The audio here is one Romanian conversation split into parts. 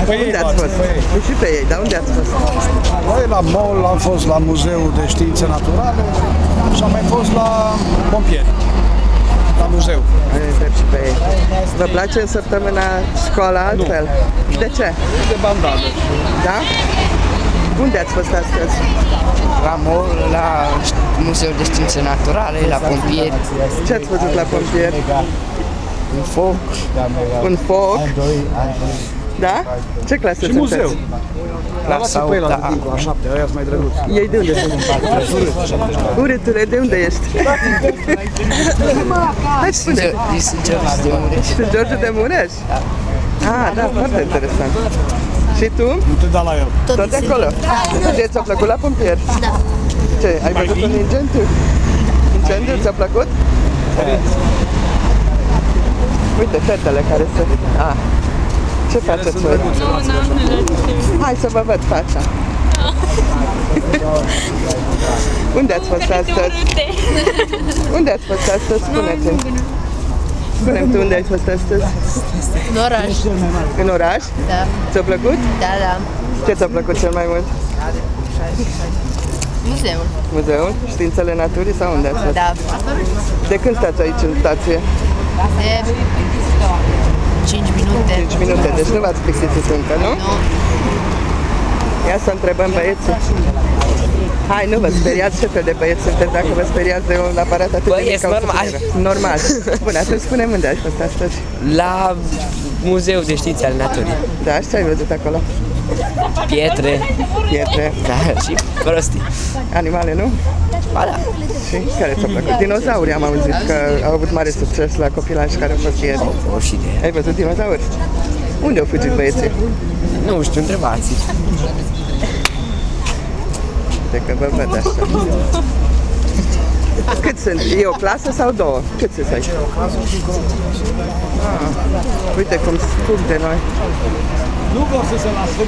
Unde ați fost? Și pe ei, dar unde ați fost? Noi la mall am fost la Muzeul de Științe Naturale și am mai fost la pompieri, la muzeu. Și pe ei. Vă place în săptămâna școala altfel? Nu. De ce? De bandadă. Da? Unde ați fost astăzi? La mall, la Muzeul de Științe Naturale, la pompieri. Ce ați văzut la pompieri? Un foc. Un foc? Da? Ce clasă Și sunteți? muzeu. Clasa Pe la 8-a. la 7, ăia sunt mai drăguți. Ei de unde sunt? Urâtule, de unde ești? Hai spune! Sunt George de Mureș. Sunt George de Mureș? Ah, da, foarte interesant. Și tu? Nu te da la el. Tot de acolo? Ce, ți-a plăcut la pompieri? Da. Ce, ai văzut un incendiu? Incendiu, ți-a plăcut? Uite, fetele care se... Ah. Ce faceți voi? Hai să vă văd fața. Unde ați fost astăzi? Unde ați fost astăzi? Spune-te. Spune-mi tu unde ai fost astăzi? În oraș. În oraș? Da. Ți-a plăcut? Da, da. Ce ți-a plăcut cel mai mult? Muzeul. Muzeul? Științele naturii sau unde ați fost? Da. De când stați aici în stație? De 5 minute. 5 minute, deci nu v-ați plictisit încă, nu? Nu. Ia să întrebăm băieții. Hai, nu vă speriați, ce fel de băieți sunteți dacă vă speriați de un aparat atât de mic ca o normal. suplinieră? Normal. Bun, atunci spune-mi unde ai fost astăzi. La Muzeul de Științe ale Naturii. Da, și ce ai văzut acolo? Pietre. Pietre, Da, și prostii. animale, nu? Ba da. Și care ți-a plăcut? Dinozauri am auzit că au avut mare succes la copilași care au fost ieri. O și de... Ai văzut dinozauri? Unde au fugit băieții? Nu știu, întrebați. De că vă văd așa. Cât sunt? E o clasă sau două? Cât sunt aici? Uite cum spun de noi. Nu vreau să se lasă.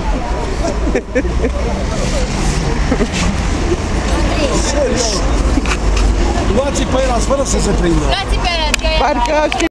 Luați-i pe el fără să se prindă. Luați pe ăla, că e Parcă